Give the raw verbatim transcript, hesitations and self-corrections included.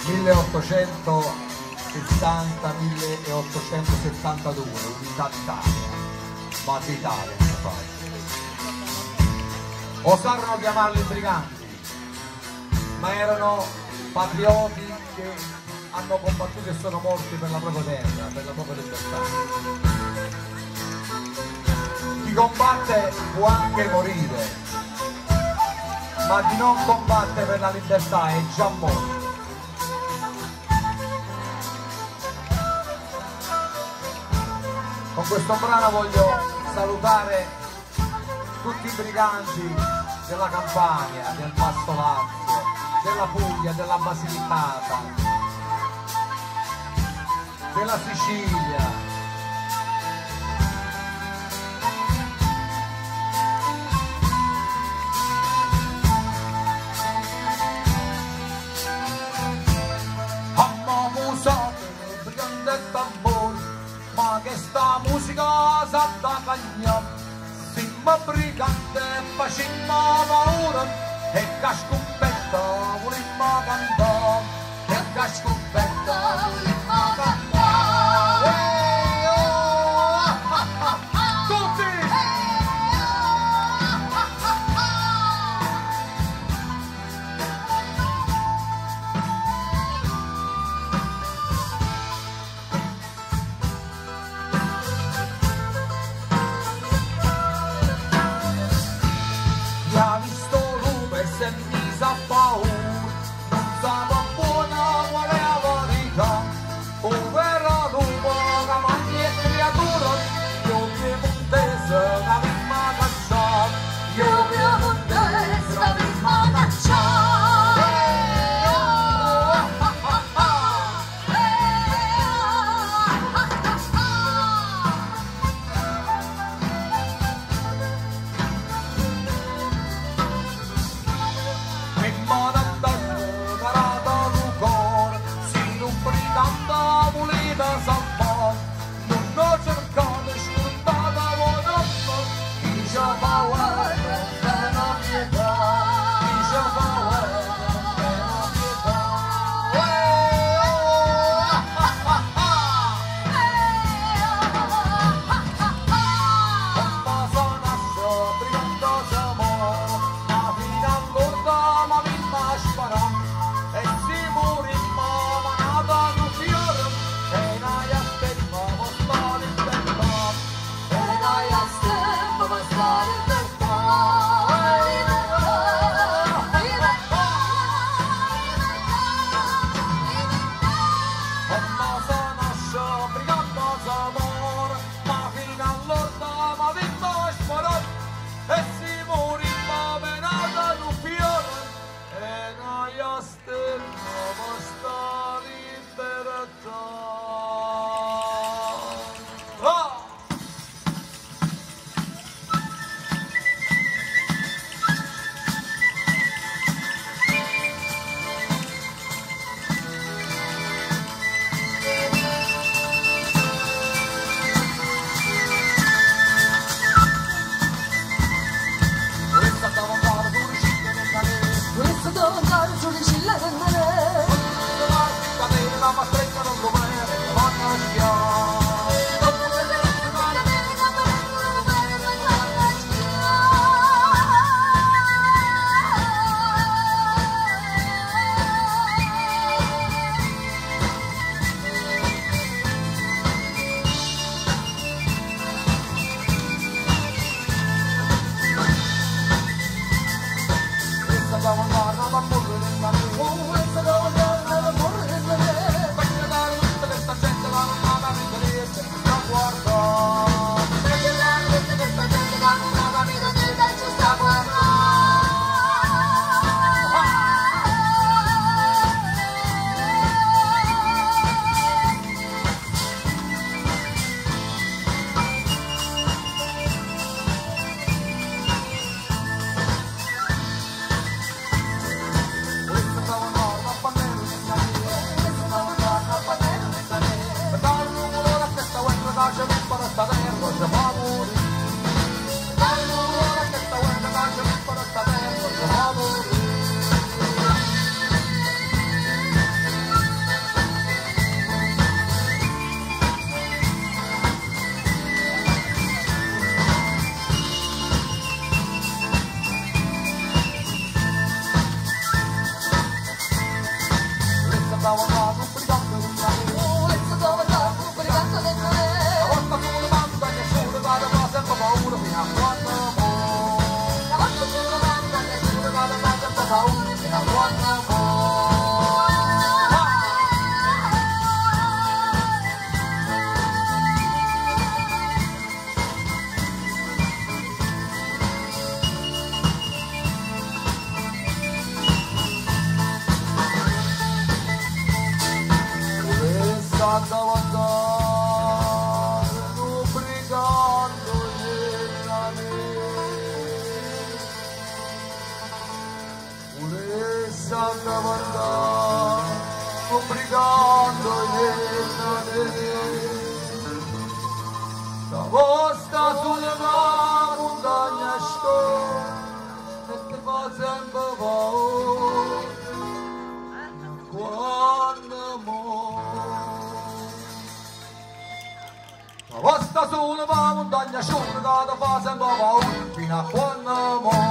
milleottocentosessanta milleottocentosettantadue, unità d'Italia, ma d'Italia non fai. Osarono chiamarli briganti, ma erano patrioti che hanno combattuto e sono morti per la propria terra, per la propria libertà. Chi combatte può anche morire, ma chi non combatte per la libertà è già morto. Con questo brano voglio salutare tutti i briganti della Campania, del Basso Lazio, della Puglia, della Basilicata, della Sicilia. Ma che sta musica sa da cagna, simma brigante facimma paura e cascuppetta volimma cantare, e cascuppetta volimma cantare. Ehi, oh, ah, ah, ah, tutti! Ha visto lupe se mi sa paura, non sa buona qual è la verità, povera lupo che mangi e creatura, io piemontese che prima cacciare, io piemontese che prima cacciare. E si muore in mamma, nata un fiore, e andavo là, un brigante di mare. Oh, e se dove sta, un brigante di mare. La volta sulle montagne sciure, vado qua sempre paura fino a quando muore. La volta sulle montagne sciure, vado qua sempre paura fino a quando muore. Andavo a andare un brigando nella neve, volesse andavo a andare un brigando nella neve, la vostra sulla montagna sto e ti fa sempre paura quando muore. La vostra sulla montagna sciolta da fa sempre paura fino a quando muore.